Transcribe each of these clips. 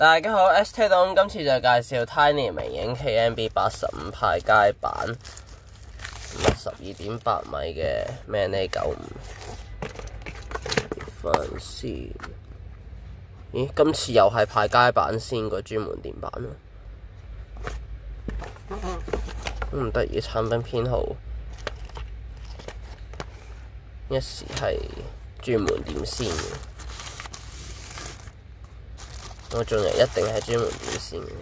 大家好，ST 黨今次就介紹 Tiny 微影 KNB85 派街版12.8米嘅 Mini 95。翻先，咦？今次又係派街版先個專門店版啊！唔得意，產品編號一時係專門店先嘅。我仲係一定係專門店先嘅。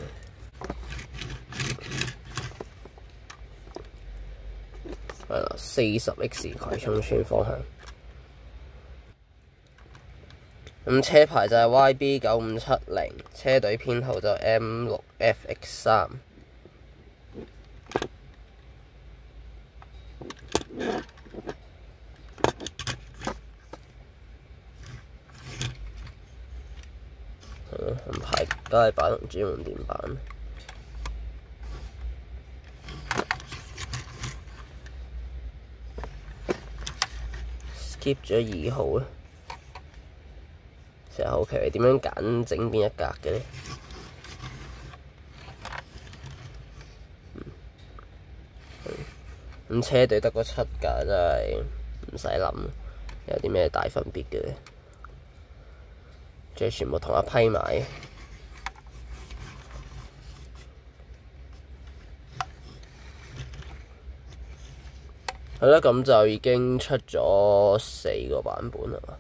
係啦，40X 葵涌村方向。咁車牌就係 YB9570，車隊編號就 M6FX3。咁派街版同專門店版。skip 咗2號咧，成日好奇你點樣揀整邊一格嘅咧？咁車隊得個7格真係唔使諗，有啲咩大分別嘅咧？即係全部同一批買。係啦，咁就已經出咗4個版本啦。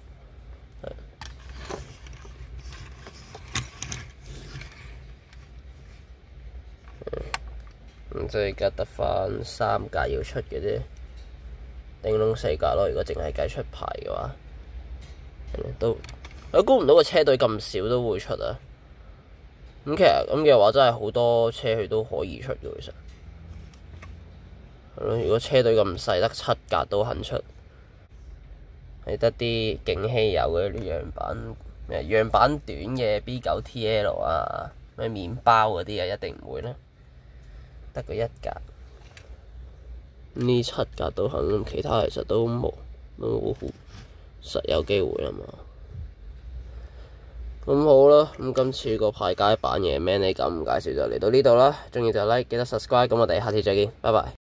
咁即係而家得返3格要出嘅啫，頂籠4格咯。如果淨係計出牌嘅話，我估唔到個車隊咁少都會出啊！咁其實咁嘅話，真係好多車佢都可以出嘅，其實。如果車隊咁細，得7格都肯出，係得啲勁稀有嘅啲樣板短嘅 B9TL 啊，咩麵包嗰啲啊，一定唔會啦，得個1格。呢7格都肯，其他其實都冇實有機會啦嘛。咁好啦，咁今次個派街版嘅 Mini 95介紹就嚟到呢度啦。鍾意就 like，記得 subscribe。咁我哋下次再見，拜拜。